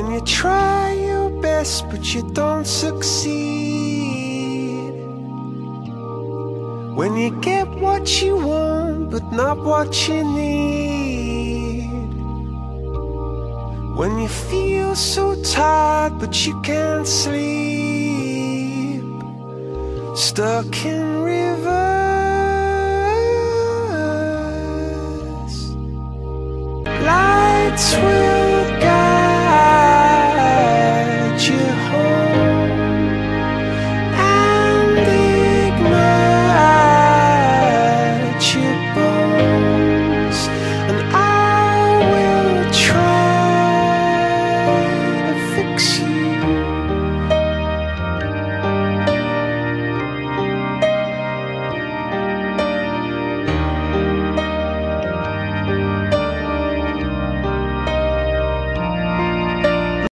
When you try your best but you don't succeed. When you get what you want but not what you need. When you feel so tired but you can't sleep. Stuck in reverse. Lights will